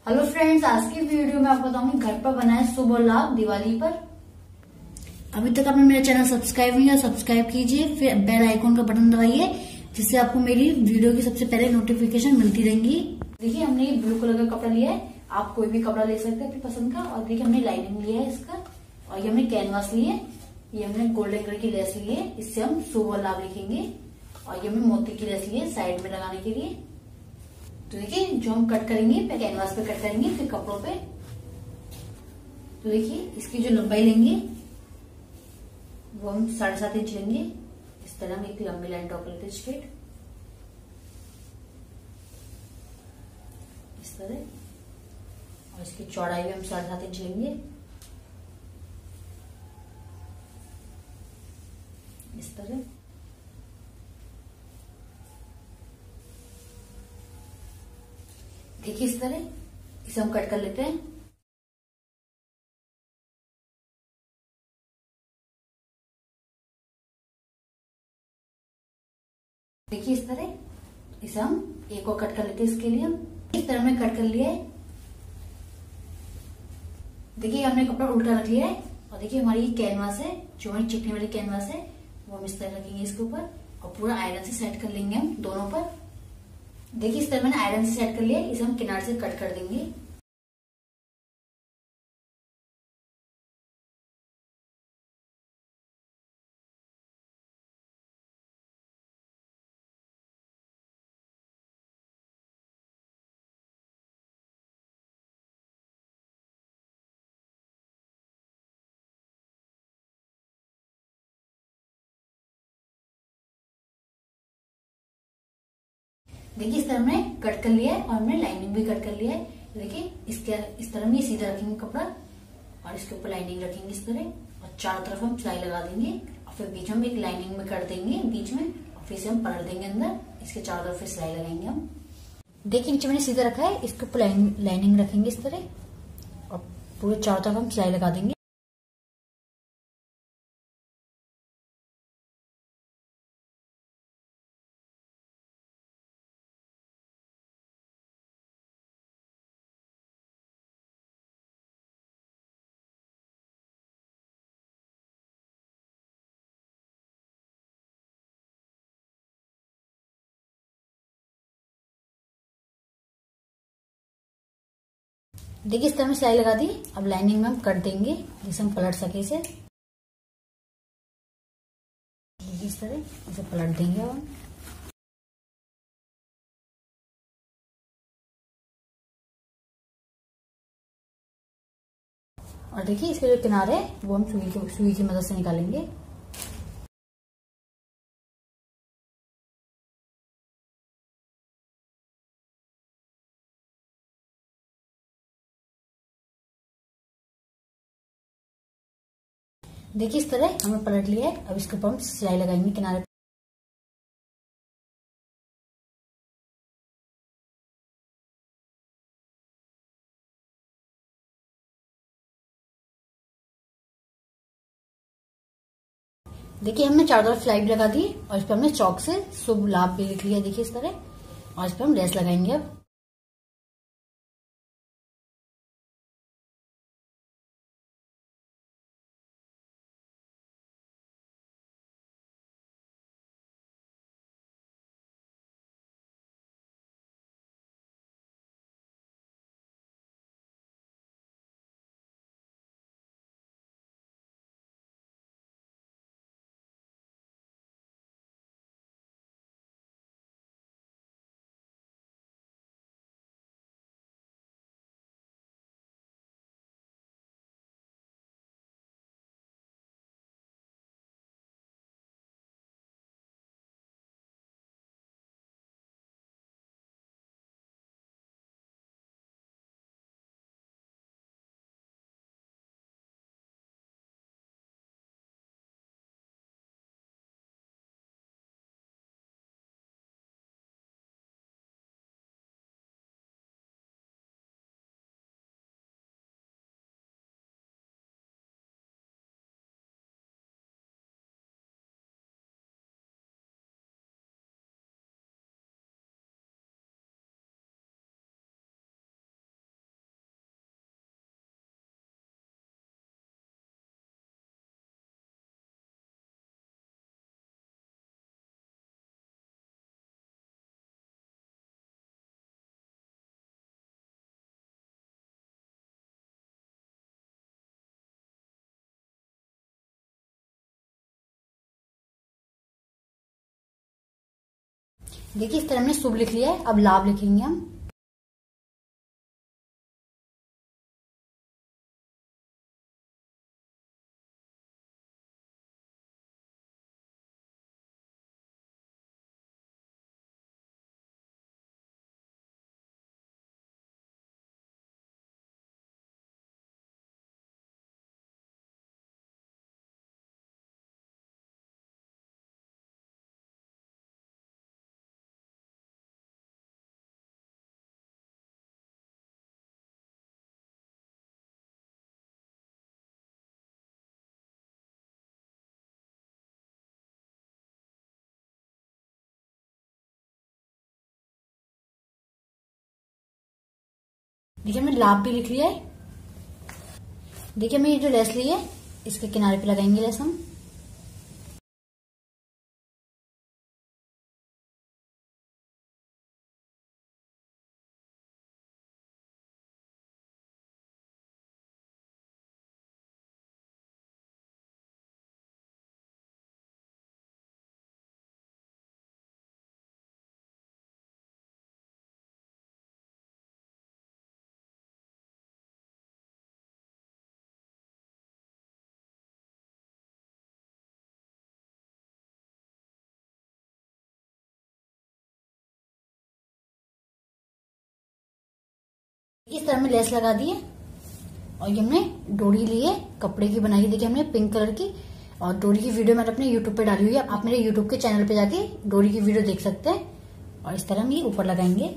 Hello friends, आज की video में आपको बताऊंगी घर पर बनाए शुभ और लाभ दिवाली पर। अभी तक आपने मेरा चैनल सब्सक्राइब नहीं किया, सब्सक्राइब कीजिए, फिर बेल आइकॉन का बटन दबाइए, जिससे आपको मेरी वीडियो की सबसे पहले नोटिफिकेशन मिलती रहेंगी। देखिए, हमने ये ब्लू कलर का कपड़ा लिया है, आप कोई भी कपड़ा ले सकते हैं अपनी पसंद का। और देखिए, हमने लाइनिंग लिया है इसका, और ये हमने कैनवास ली है, ये हमने गोल्डन कलर की लेस ली है, इससे हम शुभ और लाभ लिखेंगे। और ये हमने मोती की लेस ली है साइड में लगाने के लिए। तो देखिए, जो हम कट करेंगे पहले कैनवास पे कट करेंगे, फिर कपड़ों पे। तो देखिए, इसकी जो लंबाई लेंगे वो हम 7.5 इंच लेंगे। इस तरह हम एक लंबी लाइन ड्रॉ कर लेते हैं स्ट्रेट, इस तरह। और इसकी चौड़ाई भी हम 7.5 इंच लेंगे, इस तरह। देखिए, इस तरह इसे हम कट कर लेते हैं। देखिए, इस तरह इसे हम एक और कट कर लेते हैं। इसके लिए हम इस तरह में कट कर लिया है। देखिए, हमने कपड़ा उल्टा रख लिया है। और देखिए, हमारी ये कैनवास है, जो हमारी चिपकने वाली कैनवास है, वो हम इस तरह रखेंगे इसके ऊपर, और पूरा आयरन से सेट कर लेंगे हम दोनों पर। देखिए, इस तरह मैंने आयरन से सेट कर लिया है, इसे हम किनारे से कट कर देंगे। देखिए, इस तरह हमने कट कर लिया है, और हमने लाइनिंग भी कट कर लिया है। देखिए, इसके इस तरह में सीधा रखेंगे कपड़ा, और इसके ऊपर लाइनिंग रखेंगे इस तरह, और चारों तरफ हम सिलाई लगा देंगे। और फिर बीच में एक लाइनिंग में कर देंगे बीच में, और फिर से हम पलट देंगे अंदर। इसके चारों तरफ फिर सिलाई लगाएंगे हम। देखिए, नीचे मैंने सीधा रखा है, इसके ऊपर लाइनिंग रखेंगे इस तरह, और पूरे चारों तरफ हम सिलाई लगा देंगे। देखिए, इस तरह में सिलाई लगा दी। अब लाइनिंग में हम कर देंगे, जिसे हम पलट सके इसे। इस तरह इसे पलट देंगे अब हम। और देखिए, इसके जो किनारे है वो हम सुई की मदद से निकालेंगे। देखिए, इस तरह हमने पलट लिया है। अब इसके ऊपर हम सिलाई लगाएंगे किनारे। देखिए, हमने चारों तरफ सिलाई भी लगा दी, और इस पर हमने चौक से शुभ लाभ भी लिख लिया। देखिए, इस तरह। और इस पर हम लेस लगाएंगे अब। देखिए इस तरह हमने शुभ लिख लिया है, अब लाभ लिखेंगे हम। देखिए हमने लाभ भी लिख लिया है। देखिए हमने ये जो लेस ली है इसके किनारे पे लगाएंगे लेस हम। इस तरह में लेस लगा दी है और ये हमने डोरी ली है, कपड़े की बनाई है। देखिए हमने पिंक कलर की, और डोरी की वीडियो मैंने अपने यूट्यूब पे डाली हुई है, आप मेरे यूट्यूब के चैनल पे जाके डोरी की वीडियो देख सकते हैं। और इस तरह हम ये ऊपर लगाएंगे।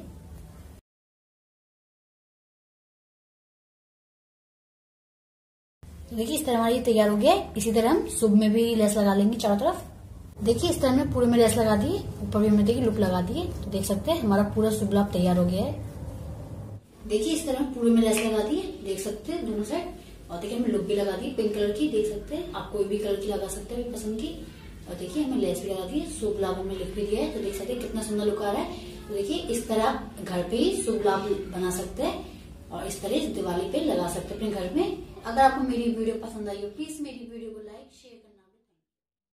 देखिए इस तरह हमारी तैयार हो गया है। इसी तरह हम शुभ में भी लेस लगा लेंगे चारों तरफ। देखिए इस तरह हमने पूरे में लेस लगा दी है, ऊपर भी हमने देखिए लुक लगा दी है। तो देख सकते हैं हमारा पूरा शुभ लाभ तैयार हो गया है। देखिए इस तरह पूरे में लेस लगा दी है, देख सकते हैं दोनों साइड। और देखिए हमने लुक भी लगा दी पिंक कलर की, देख सकते हैं आप कोई भी कलर की लगा सकते हैं पसंद की। और देखिए हमें लेस भी लगा दी है, शुभ लाभ हमने लिख भी दिया है। तो देख सकते हैं कितना सुंदर लुक आ रहा है। तो देखिए इस तरह घर पे ही शुभ लाभ बना सकते हैं और इस तरह दिवाली पे लगा सकते हैं अपने घर में। अगर आपको मेरी वीडियो पसंद आई हो प्लीज मेरी